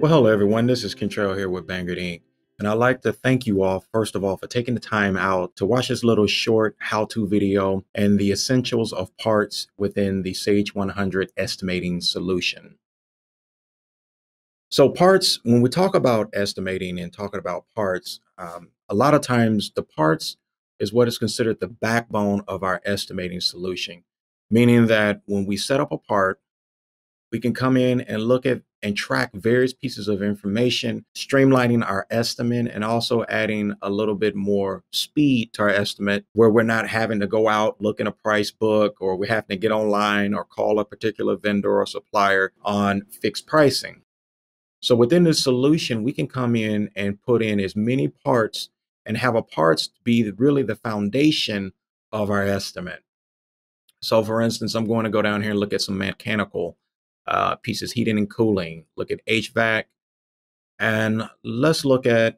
Well, hello everyone. This is Contractor here with Bangor Inc. And I'd like to thank you all, first of all, for taking the time out to watch this little short how-to video and the essentials of parts within the Sage 100 estimating solution. So parts, when we talk about estimating and talking about parts, a lot of times the parts is what is considered the backbone of our estimating solution, meaning that when we set up a part, we can come in and look at and track various pieces of information, streamlining our estimate and also adding a little bit more speed to our estimate where we're not having to go out, look in a price book, or we have to get online or call a particular vendor or supplier on fixed pricing. So within this solution, we can come in and put in as many parts and have a parts be really the foundation of our estimate. So for instance, I'm going to go down here and look at some mechanical pieces, heating and cooling, look at HVAC, and let's look at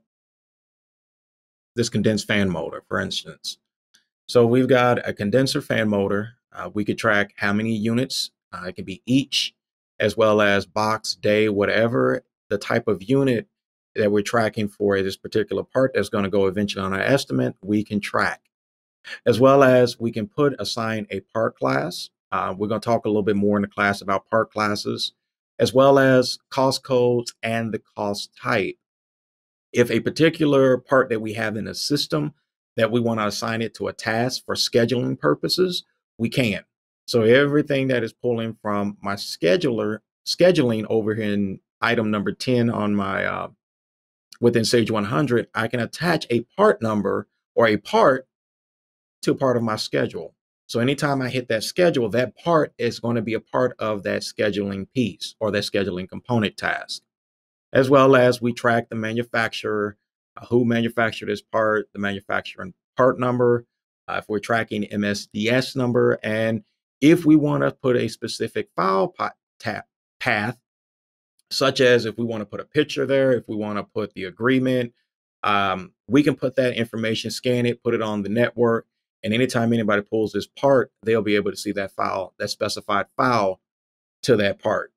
this condensed fan motor, for instance. So we've got a condenser fan motor. We could track how many units, it can be each, as well as box, day, whatever the type of unit that we're tracking for this particular part that's going to go eventually on our estimate, we can track. As well as we can assign a part class. We're going to talk a little bit more in the class about part classes, as well as cost codes and the cost type. If a particular part that we have in a system that we want to assign it to a task for scheduling purposes, we can. So everything that is pulling from my scheduling over here in item number 10 on my within Sage 100, I can attach a part number or a part to part of my schedule. So anytime I hit that schedule, that part is going to be a part of that scheduling piece or that scheduling component task. As well as we track the manufacturer, who manufactured this part, the manufacturing part number, if we're tracking MSDS number, and if we want to put a specific file path, such as if we want to put a picture there, if we want to put the agreement, we can put that information, scan it, put it on the network. And anytime anybody pulls this part, they'll be able to see that file, that specified file to that part.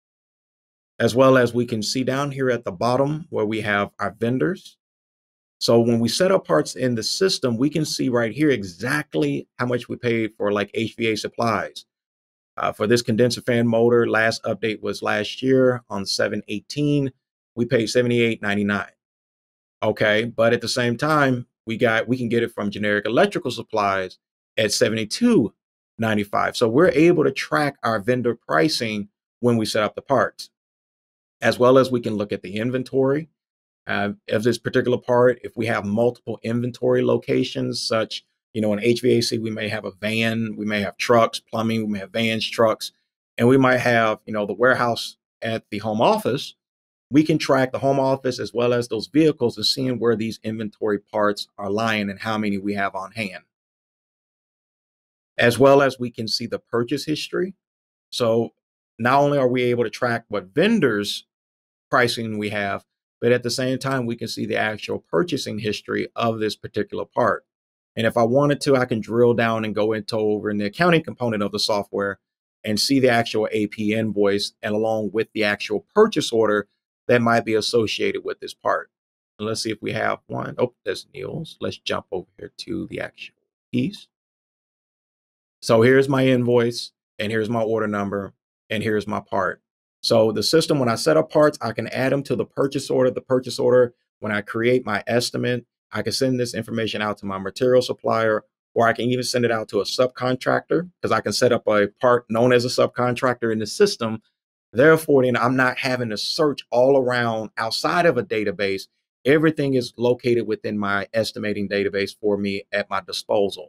As well as we can see down here at the bottom where we have our vendors. So when we set up parts in the system, we can see right here exactly how much we paid for like HVAC supplies. For this condenser fan motor, last update was last year on 7/18. We paid $78.99. Okay, but at the same time, we can get it from generic electrical supplies at $72.95. So we're able to track our vendor pricing when we set up the parts, as well as we can look at the inventory of this particular part. If we have multiple inventory locations, such, in HVAC, we may have a van, we may have trucks, plumbing, we may have vans, trucks, and we might have, the warehouse at the home office. We can track the home office as well as those vehicles and seeing where these inventory parts are lying and how many we have on hand. As well as we can see the purchase history. So not only are we able to track what vendors pricing we have, but at the same time, we can see the actual purchasing history of this particular part. And if I wanted to, I can drill down and go over in the accounting component of the software and see the actual AP invoice and along with the actual purchase order that might be associated with this part. And let's see if we have one. Oh, there's Neil's. Let's jump over here to the actual piece. So here's my invoice, and here's my order number, and here's my part. So the system, when I set up parts, I can add them to the purchase order. The purchase order, when I create my estimate, I can send this information out to my material supplier, or I can even send it out to a subcontractor, because I can set up a part known as a subcontractor in the system. Therefore, then I'm not having to search all around outside of a database. Everything is located within my estimating database for me at my disposal.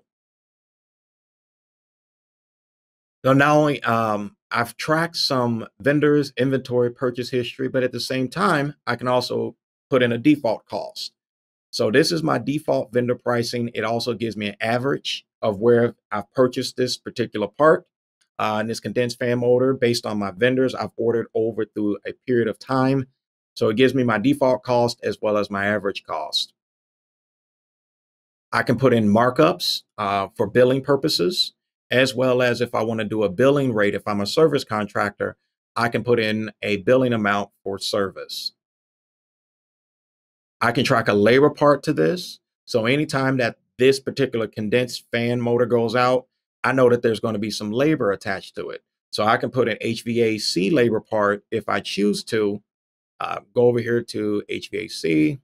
So not only I've tracked some vendors, inventory, purchase history, but at the same time, I can also put in a default cost. So this is my default vendor pricing. It also gives me an average of where I've purchased this particular part. And this condensed fan motor, based on my vendors I've ordered over through a period of time. So it gives me my default cost as well as my average cost. I can put in markups for billing purposes, as well as if I want to do a billing rate, if I'm a service contractor, I can put in a billing amount for service. I can track a labor part to this. So anytime that this particular condensed fan motor goes out, I know that there's going to be some labor attached to it. So I can put an HVAC labor part if I choose to. Go over here to HVAC,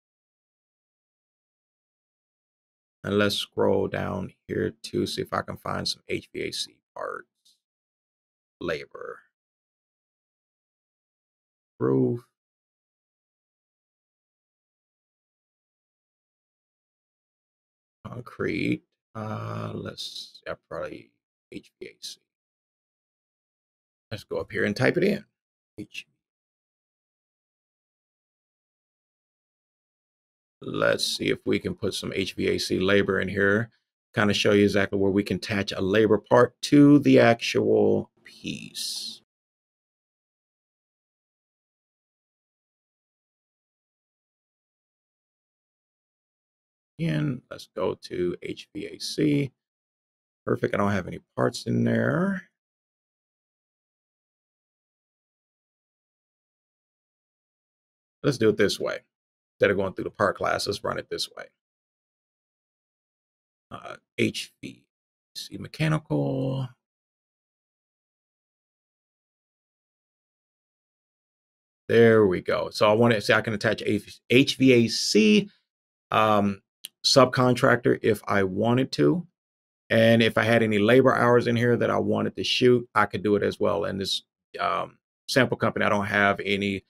and let's scroll down here to see if I can find some HVAC parts. Labor, roof, concrete. Let's probably HVAC. Let's go up here and type it in. Let's see if we can put some HVAC labor in here, kind of show you exactly where we can attach a labor part to the actual piece. And let's go to HVAC. Perfect. I don't have any parts in there. Let's do it this way. Instead of going through the part class, let's run it this way. HVAC mechanical. There we go. So I want to say I can attach HVAC subcontractor if I wanted to. And if I had any labor hours in here that I wanted to shoot, I could do it as well. And this sample company, I don't have any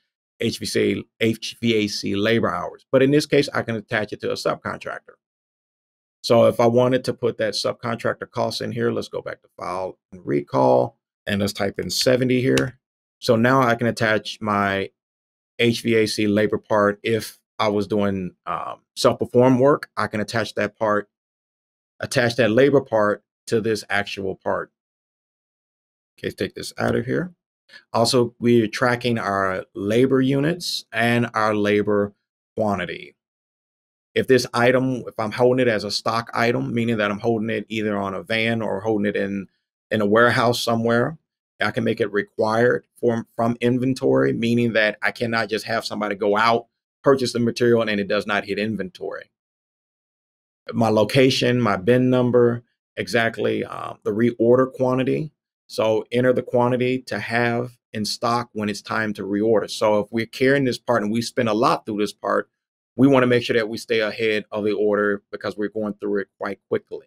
HVAC labor hours. But in this case, I can attach it to a subcontractor. So if I wanted to put that subcontractor cost in here, let's go back to file and recall, and let's type in 70 here. So now I can attach my HVAC labor part. If I was doing self-perform work, I can attach that part, attach that labor part to this actual part. Okay, let's take this out of here. Also, we're tracking our labor units and our labor quantity. If this item, if I'm holding it as a stock item, meaning that I'm holding it either on a van or holding it in a warehouse somewhere, I can make it required from inventory, meaning that I cannot just have somebody go out, purchase the material, and it does not hit inventory. My location, my bin number, exactly the reorder quantity. So enter the quantity to have in stock when it's time to reorder. So if we're carrying this part and we spend a lot through this part, we want to make sure that we stay ahead of the order because we're going through it quite quickly.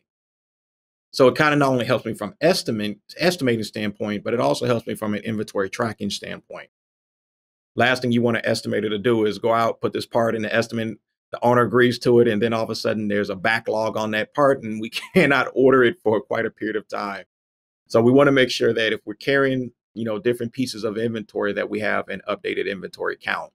So it kind of not only helps me from estimating standpoint, but it also helps me from an inventory tracking standpoint. Last thing you want an estimator to do is go out, put this part in the estimate, the owner agrees to it, and then all of a sudden there's a backlog on that part and we cannot order it for quite a period of time. So we want to make sure that if we're carrying, different pieces of inventory, that we have an updated inventory count.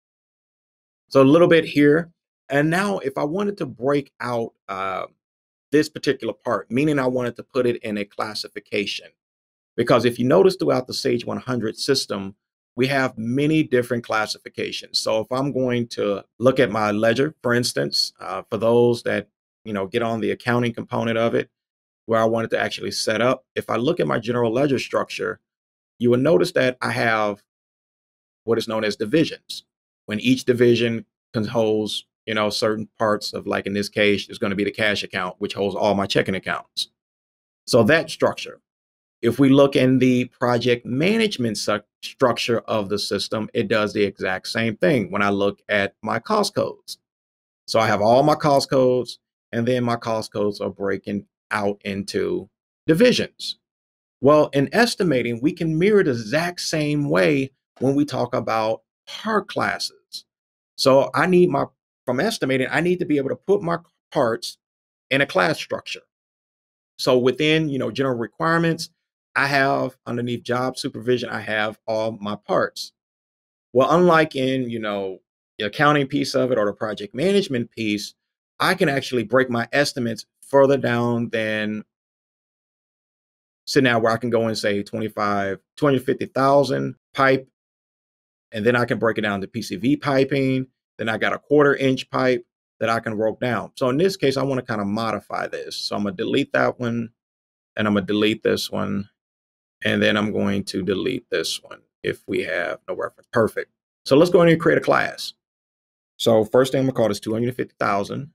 So a little bit here. And now if I wanted to break out this particular part, meaning I wanted to put it in a classification, because if you notice throughout the Sage 100 system, we have many different classifications. So if I'm going to look at my ledger, for instance, for those that, get on the accounting component of it, where I wanted to actually set up, if I look at my general ledger structure, you will notice that I have what is known as divisions. When each division holds, certain parts of, like in this case, is going to be the cash account, which holds all my checking accounts. So that structure. If we look in the project management structure of the system, it does the exact same thing when I look at my cost codes. So I have all my cost codes, and then my cost codes are breaking out into divisions. Well, in estimating, we can mirror the exact same way when we talk about part classes. So from estimating, I need to be able to put my parts in a class structure. So within, general requirements, I have underneath job supervision, I have all my parts. Well, unlike in, the accounting piece of it or the project management piece, I can actually break my estimates further down than now where I can go and say 250,000 pipe, and then I can break it down to PCV piping. Then I got a 1/4-inch pipe that I can work down. So in this case, I want to kind of modify this. So I'm going to delete that one, and I'm going to delete this one, and then I'm going to delete this one if we have no reference. Perfect. So let's go ahead and create a class. So first thing I'm gonna call this 250,000.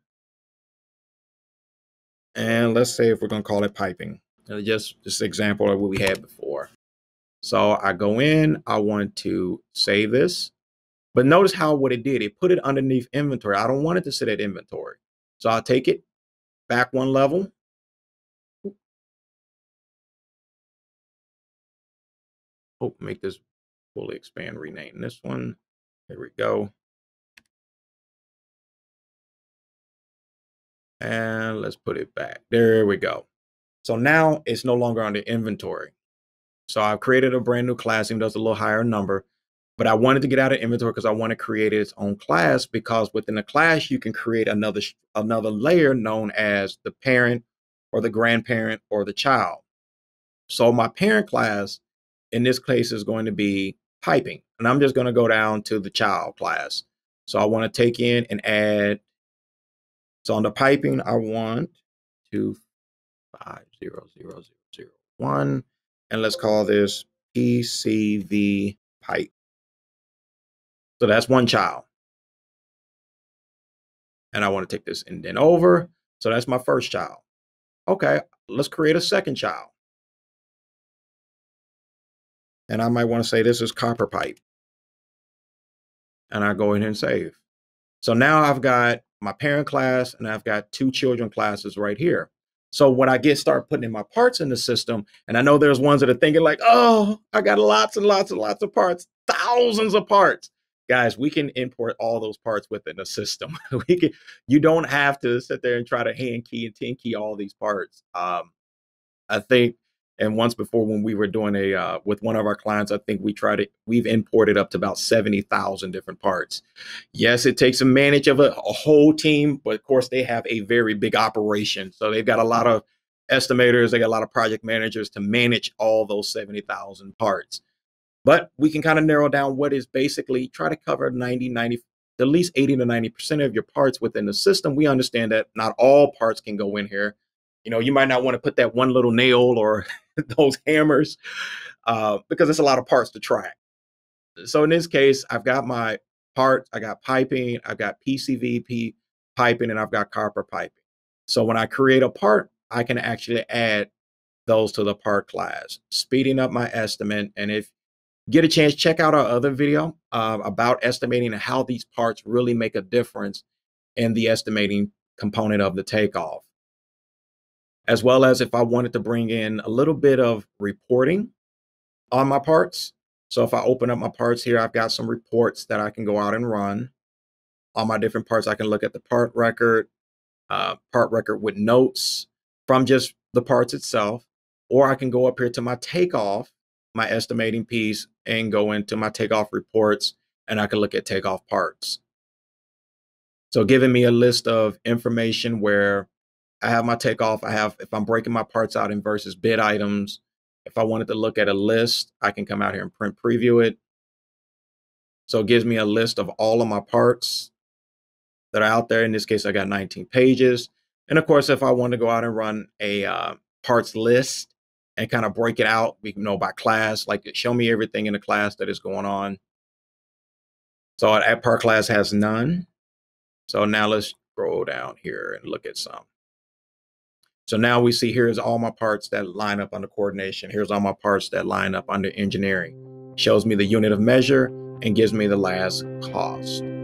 And let's say if we're gonna call it piping. Just this example of what we had before. So I go in, I want to save this, but notice how what it did, it put it underneath inventory. I don't want it to sit at inventory. So I'll take it back one level. Oh, make this fully expand, rename this one. There we go. And let's put it back. There we go. So now it's no longer under inventory. So I've created a brand new class, even though it's a little higher number, but I wanted to get out of inventory because I want to create its own class, because within the class, you can create another layer known as the parent or the grandparent or the child. So my parent class in this case is going to be piping, and I'm just going to go down to the child class. So I want to take in and add. So on the piping, I want 250001, and let's call this PCV pipe. So that's one child. And I want to take this indent over. So that's my first child. Okay, let's create a second child. And I might want to say this is copper pipe. And I go in and save. So now I've got my parent class and I've got two children classes right here. So when I start putting in my parts in the system, and I know there's ones that are thinking like, oh, I got lots and lots and lots of parts, thousands of parts. Guys, we can import all those parts within the system. You don't have to sit there and try to hand key and 10 key all these parts. I think, and once before when we were doing with one of our clients, I think we've imported up to about 70,000 different parts. Yes, it takes a manage of a whole team, but of course they have a very big operation. So they've got a lot of estimators, they got a lot of project managers to manage all those 70,000 parts. But we can kind of narrow down what is basically try to cover 90, at least 80 to 90% of your parts within the system. We understand that not all parts can go in here. You know, you might not want to put that one little nail or those hammers because it's a lot of parts to track. So in this case, I've got my parts, I got piping, I've got PCV piping, and I've got copper piping. So when I create a part, I can actually add those to the part class, speeding up my estimate. And if you get a chance, check out our other video about estimating and how these parts really make a difference in the estimating component of the takeoff. As well as if I wanted to bring in a little bit of reporting on my parts. So if I open up my parts here, I've got some reports that I can go out and run on my different parts. I can look at the part record with notes from just the parts itself, or I can go up here to my takeoff, my estimating piece, and go into my takeoff reports, and I can look at takeoff parts. So giving me a list of information where I have my takeoff. If I'm breaking my parts out in versus bid items, if I wanted to look at a list, I can come out here and print preview it. So it gives me a list of all of my parts that are out there. In this case, I got 19 pages. And of course, if I want to go out and run a parts list and kind of break it out, by class, like show me everything in the class that is going on. So that part class has none. So now let's scroll down here and look at some. So now we see here's all my parts that line up under coordination. Here's all my parts that line up under engineering. Shows me the unit of measure and gives me the last cost.